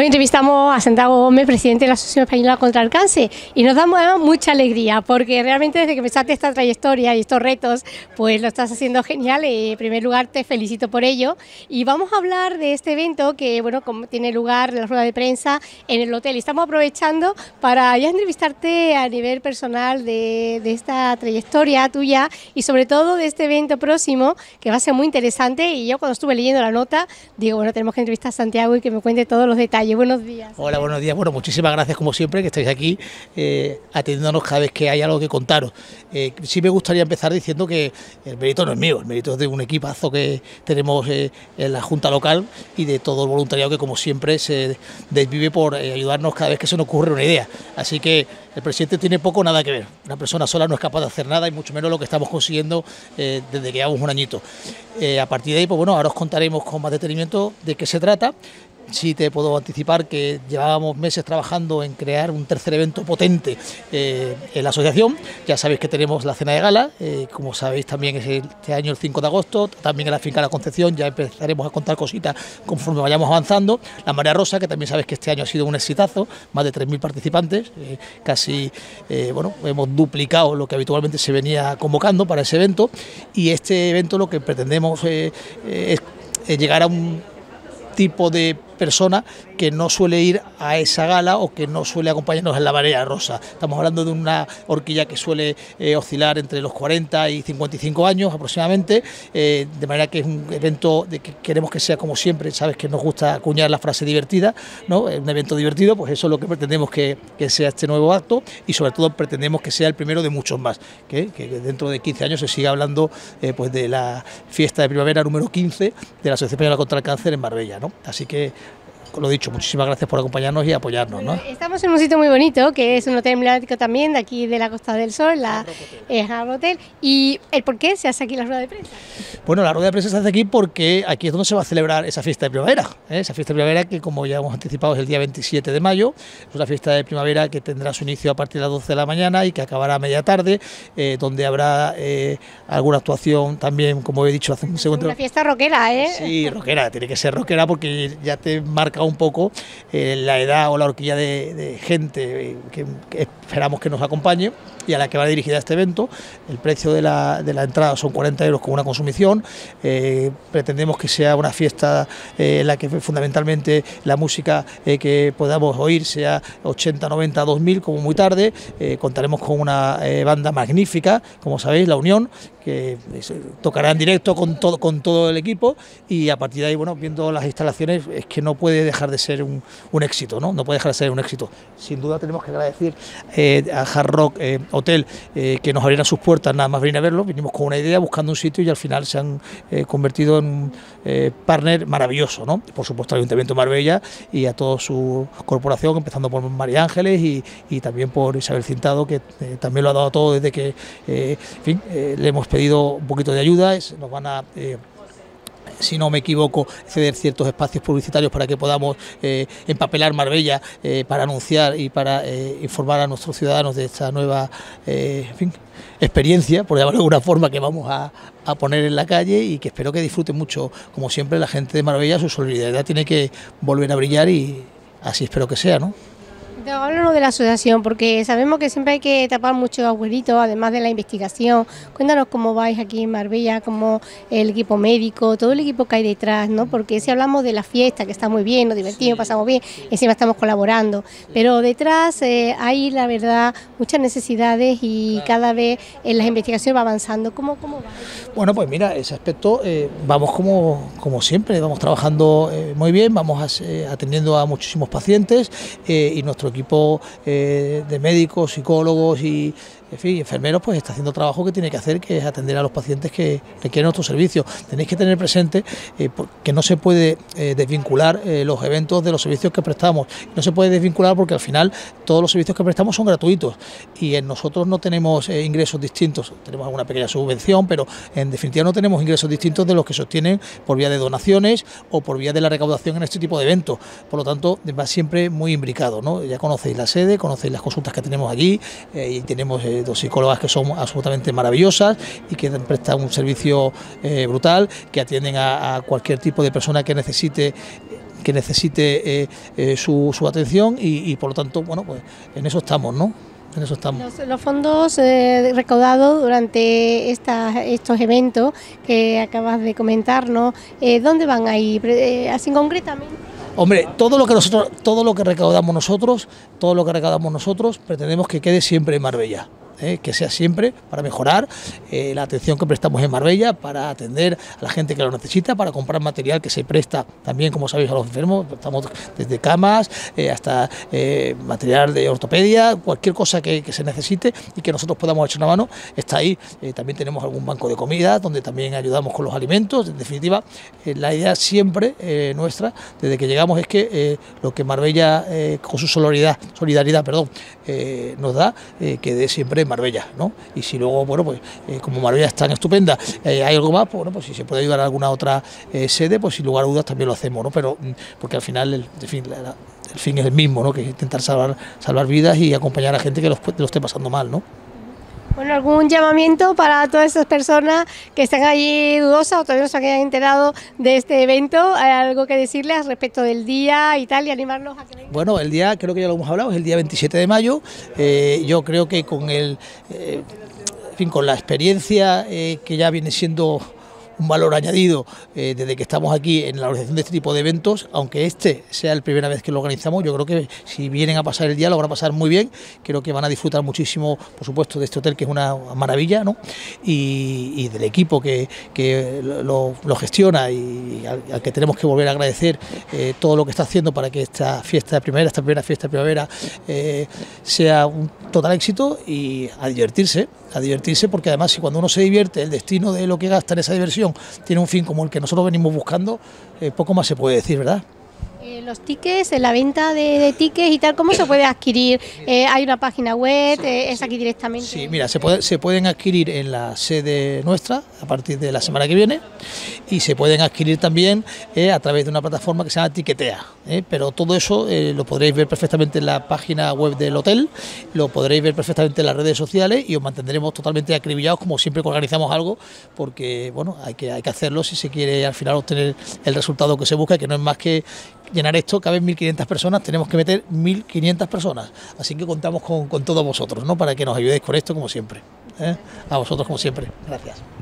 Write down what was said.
Hoy entrevistamos a Santiago Gómez, presidente de la Asociación Española contra el Cáncer, y nos damos mucha alegría porque realmente desde que empezaste esta trayectoria y estos retos, pues lo estás haciendo genial. En primer lugar, te felicito por ello. Y vamos a hablar de este evento que, bueno, como tiene lugar la rueda de prensa en el hotel. Y estamos aprovechando para ya entrevistarte a nivel personal de esta trayectoria tuya y sobre todo de este evento próximo que va a ser muy interesante. Y yo cuando estuve leyendo la nota, digo, bueno, tenemos que entrevistar a Santiago y que me cuente todos los detalles. Buenos días. Hola, buenos días. Bueno, muchísimas gracias como siempre que estáis aquí atendiéndonos cada vez que hay algo que contaros. Sí me gustaría empezar diciendo que el mérito no es mío, el mérito es de un equipazo que tenemos en la Junta Local y de todo el voluntariado que como siempre se desvive por ayudarnos cada vez que se nos ocurre una idea. Así que el presidente tiene poco o nada que ver. Una persona sola no es capaz de hacer nada y mucho menos lo que estamos consiguiendo desde que llevamos un añito. A partir de ahí, pues bueno, ahora os contaremos con más detenimiento de qué se trata. Sí te puedo anticipar que llevábamos meses trabajando en crear un tercer evento potente en la asociación. Ya sabéis que tenemos la cena de gala, como sabéis también es este año el 5 de agosto, también en la finca La Concepción ya empezaremos a contar cositas conforme vayamos avanzando. La Marea Rosa, que también sabéis que este año ha sido un exitazo, más de 3.000 participantes, casi bueno, hemos duplicado lo que habitualmente se venía convocando para ese evento, y este evento lo que pretendemos es llegar a un tipo de persona que no suele ir a esa gala o que no suele acompañarnos en la Marea Rosa. Estamos hablando de una horquilla que suele oscilar entre los 40 y 55 años aproximadamente, de manera que es un evento de que queremos que sea como siempre. Sabes que nos gusta acuñar la frase divertida, ¿no? Un evento divertido, pues eso es lo que pretendemos que sea este nuevo acto, y sobre todo pretendemos que sea el primero de muchos más, que dentro de 15 años se siga hablando pues de la fiesta de primavera número 15 de la Asociación Española contra el Cáncer en Marbella, ¿no? Así que, lo dicho, muchísimas gracias por acompañarnos y apoyarnos, ¿no? Estamos en un sitio muy bonito, que es un hotel emblemático también, de aquí de la Costa del Sol, el Hard Rock Hotel. ¿Y el por qué se hace aquí la rueda de prensa? Bueno, la rueda de prensa se hace aquí porque aquí es donde se va a celebrar esa fiesta de primavera, esa fiesta de primavera que, como ya hemos anticipado, es el día 27 de mayo, es una fiesta de primavera que tendrá su inicio a partir de las 12 de la mañana y que acabará a media tarde, donde habrá alguna actuación también, como he dicho hace un segundo. Una fiesta rockera, ¿eh? Sí, rockera, tiene que ser rockera porque ya te marca un poco la edad o la horquilla de gente que esperamos que nos acompañe y a la que va dirigida este evento. El precio de la entrada son 40 euros con una consumición. Pretendemos que sea una fiesta en la que fundamentalmente la música que podamos oír sea 80, 90, 2000 como muy tarde. Contaremos con una banda magnífica, como sabéis, La Unión, que tocará en directo con todo el equipo, y a partir de ahí, bueno, viendo las instalaciones, es que no puede dejar de ser un éxito, ¿no? No puede dejar de ser un éxito. Sin duda tenemos que agradecer a Hard Rock Hotel que nos abrieran sus puertas nada más venir a verlo. Vinimos con una idea, buscando un sitio, y al final se han convertido en un partner maravilloso, ¿no? Por supuesto al Ayuntamiento de Marbella y a toda su corporación, empezando por María Ángeles y también por Isabel Cintado, que también lo ha dado todo desde que en fin, le hemos pedido un poquito de ayuda. Nos van a si no me equivoco, ceder ciertos espacios publicitarios para que podamos empapelar Marbella para anunciar y para informar a nuestros ciudadanos de esta nueva en fin, experiencia, por llamarlo de alguna forma, que vamos a poner en la calle, y que espero que disfruten mucho, como siempre, la gente de Marbella. Su solidaridad tiene que volver a brillar y así espero que sea, ¿no? Háblanos de la asociación, porque sabemos que siempre hay que tapar muchos agujeritos, además de la investigación. Cuéntanos cómo vais aquí en Marbella, como el equipo médico, todo el equipo que hay detrás, ¿no? Porque si hablamos de la fiesta, que está muy bien, nos divertimos, pasamos bien, encima estamos colaborando, pero detrás hay, la verdad, muchas necesidades y cada vez las investigaciones va avanzando. ¿Cómo va? Bueno, pues mira, ese aspecto vamos como siempre, vamos trabajando muy bien, vamos atendiendo a muchísimos pacientes, y nuestro equipo de médicos, psicólogos y en fin, enfermeros, pues está haciendo trabajo que tiene que hacer, que es atender a los pacientes que requieren nuestro servicio. Tenéis que tener presente que no se puede desvincular los eventos de los servicios que prestamos. No se puede desvincular porque al final todos los servicios que prestamos son gratuitos y en nosotros no tenemos ingresos distintos. Tenemos alguna pequeña subvención, pero en definitiva no tenemos ingresos distintos de los que sostienen por vía de donaciones o por vía de la recaudación en este tipo de eventos. Por lo tanto, va siempre muy imbricado, ¿no? Ya conocéis la sede, conocéis las consultas que tenemos allí, y tenemos dos psicólogas que son absolutamente maravillosas y que prestan un servicio brutal, que atienden a cualquier tipo de persona que necesite que necesite su atención y por lo tanto, bueno, pues en eso estamos, ¿no? En eso estamos. Los fondos recaudados durante estos eventos que acabas de comentarnos, ¿dónde van a ir? Así concretamente. Hombre, todo lo que recaudamos nosotros, pretendemos que quede siempre en Marbella. Que sea siempre para mejorar la atención que prestamos en Marbella, para atender a la gente que lo necesita, para comprar material que se presta también, como sabéis, a los enfermos. Estamos desde camas hasta material de ortopedia, cualquier cosa que se necesite y que nosotros podamos echar una mano, está ahí. También tenemos algún banco de comida donde también ayudamos con los alimentos. En definitiva, la idea siempre nuestra, desde que llegamos, es que lo que Marbella, con su solidaridad, nos da, quede siempre en Marbella, ¿no? Y si luego, bueno, pues como Marbella es tan estupenda, hay algo más, pues, bueno, pues si se puede ayudar a alguna otra sede, pues sin lugar a dudas también lo hacemos, ¿no? Pero porque al final el fin es el mismo, ¿no? Que intentar salvar vidas y acompañar a gente que lo esté pasando mal, ¿no? Bueno, ¿algún llamamiento para todas esas personas que están allí dudosas o todavía no se han enterado de este evento? ¿Hay algo que decirles respecto del día y tal, y animarlos a que vengan? Bueno, el día, creo que ya lo hemos hablado, es el día 27 de mayo. Yo creo que con con la experiencia que ya viene siendo un valor añadido desde que estamos aquí en la organización de este tipo de eventos, aunque este sea la primera vez que lo organizamos, yo creo que si vienen a pasar el día lo van a pasar muy bien, creo que van a disfrutar muchísimo, por supuesto, de este hotel, que es una maravilla, ¿no? Y del equipo que lo gestiona y al que tenemos que volver a agradecer todo lo que está haciendo para que esta primera fiesta de primavera sea un total éxito, y a divertirse, porque además, si cuando uno se divierte, el destino de lo que gasta en esa diversión tiene un fin como el que nosotros venimos buscando, poco más se puede decir, ¿verdad? Los tickets, la venta de tickets y tal, ¿cómo se puede adquirir? ¿Hay una página web? ¿Es aquí directamente? Sí, mira, se pueden adquirir en la sede nuestra a partir de la semana que viene, y se pueden adquirir también a través de una plataforma que se llama Tiquetea, pero todo eso lo podréis ver perfectamente en la página web del hotel, lo podréis ver perfectamente en las redes sociales, y os mantendremos totalmente acribillados como siempre que organizamos algo, porque bueno, hay que hacerlo si se quiere al final obtener el resultado que se busca, que no es más que llenar esto. Caben 1.500 personas, tenemos que meter 1.500 personas, así que contamos con todos vosotros, ¿no? Para que nos ayudéis con esto como siempre, A vosotros como siempre, gracias.